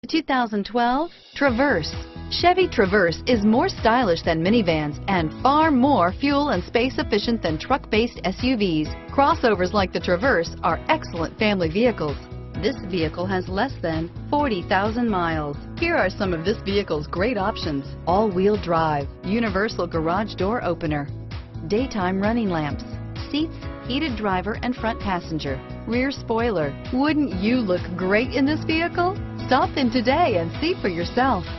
2012 Traverse. Chevy Traverse is more stylish than minivans and far more fuel and space efficient than truck-based SUVs. Crossovers like the Traverse are excellent family vehicles. This vehicle has less than 40,000 miles. Here are some of this vehicle's great options: all-wheel drive, universal garage door opener, daytime running lamps, seats heated driver and front passenger, rear spoiler. Wouldn't you look great in this vehicle? Stop in today and see for yourself.